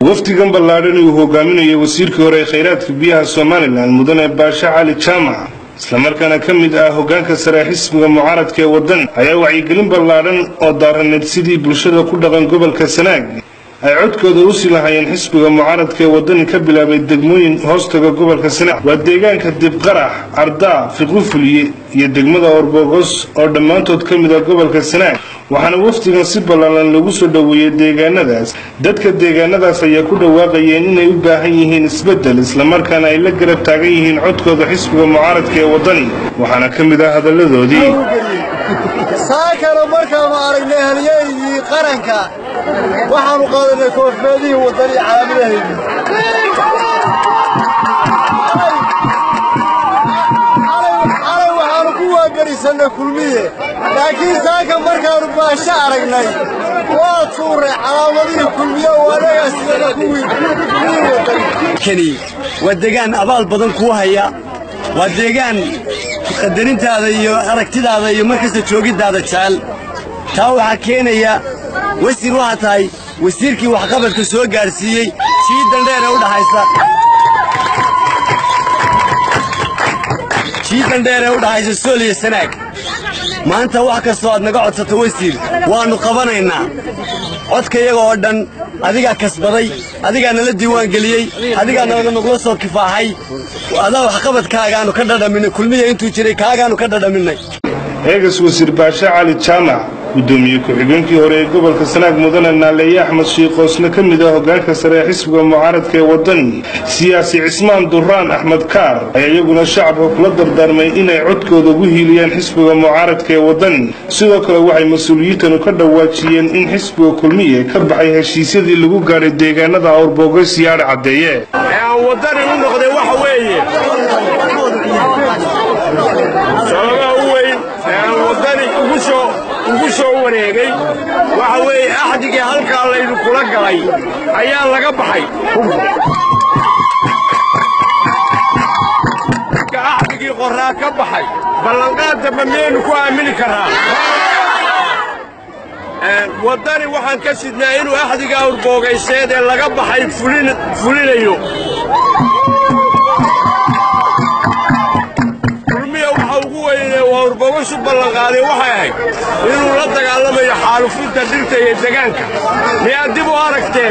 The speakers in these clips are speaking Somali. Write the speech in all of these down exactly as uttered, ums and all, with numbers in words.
waftigan ballaaran uu hogaaminayo wasiirkii hore kheyraadka biyaha Soomaaliland mudane Baasha Cali Jaamac isla markaana kamid ah hogaanka sare xisbiga mucaaradka ee wadan ayaa wacyigelin ballaaran oo daaranayd sidii bulshada ku dhaqan gobolka Sanaag ay codkooda u silaayeen xisbiga mucaaradka ee wadan ka bilaabay degmooyin hoostaga gobolka Sanaag waa deegaanka Dibqarax Ardaa Fiqufliye iyo degmada Orbogos oo dhamaantood kamid ah gobolka Sanaag waxaana waftigan si ballaaran lagu soo dhaweeyay deegaanadaas dadka deegaanadaas ayaa ku dhawaaqayeen inay u baahan yihiin isbedel isla markaana ay la garab taagan yihiin codkooda xisbiga mucaaradka ee wadan waxaana kamid ah hadaladoodii saakana markaan aragnay halyeeyii qaranka waxaanu qaadanay koofeedii wadani calaamadaheedii alay waxaanu ku waagarisanay kulmiye laakiin saaka markaanu baasha aragnay waa tuuray calaamadihii kulmiye waanagaa sidana ku wiilkani waa deegaan abaal badan kuu haya waa deegaan qadarintaada iyo aragtidaada iyo markasta joogidaada jecel taa waxaa keenaya wasiir waxa tahay wasiirkii waxqabadka soo gaarsiiyey jiidan dheer ee u dhaxaysa jiidan dheer ee u dhaxaysa Sool iyo Sanaag maanta wax kastoo aad naga codsato wasiir waanu qabanaynaa codkayaga oo dhan adiga kasbaday adiga nala diiwaan galiyay adiga naga nagla soo kifaaxay adaa waxqabadkaaga aanu ka dhadhaminay kulmiye intuu jiray kaagaanu ka dhadhaminay eegas wasiir Baasha Cali Jaamac gudoomiye ku-xigeenkii hore ee gobolka Sanaag mudane Naaleeye Axmed Shiiqoosna kamid ah hogaanka sare xisbiga mucaaradka ee wadan siyaasi Cismaan Durraan Axmed Kaar ayaa iyaguna shacabka kula dardaarmay inay codkooda ugu hiiliyaan xisbiga mucaaradka ee wadan sidoo kale waxay mas'uuliyiintanu ka dhawaajiyeen in xisbiga kulmiye ka baxay heshiisyadii lagu gaaray deegaanada Orbogos iyo Cadeeye ee wadani u noqday waxa weeye sababa weyn ee wadani ugu soo ugu soo wareegay waxa weeye axdigii halka laynu kula galay ayaa laga baxay axdigii qoraa ka baxay ballanqaadda mameenu ku aamini karaa wadani waxaan ka sidnaa inuu axdiga Orbogayseed ee laga baxay fulin fulinayo Orbogos ballanqaaday waxay ahayd inuu la dagaalamayo xaalufinta dhirta iyo deegaanka miyaad dib u aragteen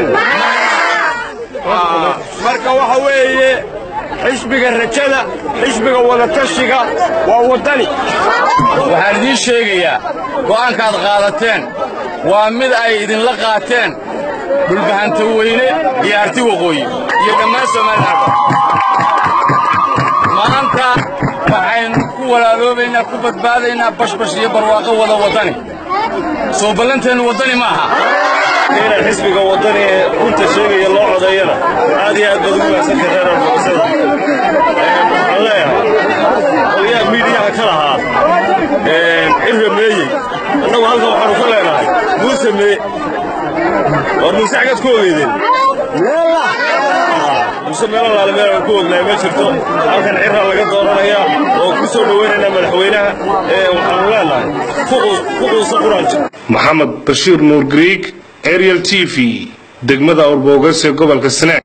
marka waxa weeye xisbiga rajada xisbiga wada tashiga waa wadani waxaan idiin sheegayaa go'aankaad qaadateen waa mid ay idinla qaateen dhulbahanta weyne iyo arti waqooyi iyo dhammaan Soomaaliland maanta waxaynu ku walaaloobaynaa ku badbaadaynaa bashbash iyo barwaaqo wada wadani soo ballanteen wadani maaha inay xisbiga wadani ee runta sheegaya loo codeeyana aad iyo aad baad ugu wanaagsan kartaan bulshada waxaan leeyahay odayaal miidiyaha ka lahaa cirra meeyey annagu halkan waxaanu ka leenahay muuse mee war muuse xagad ku ogeydeen muuse meelo laala meel aan ku ognahay ma jirto halkan cirra laga dooranayaa oo ku soo dhaweynayna madaxweynaha ee waxaanu leenahay fuquusa quraanjo Maxamed Bashiir Nuur Greek Ariel T V degmada Orbogos ee gobolka Sanaag.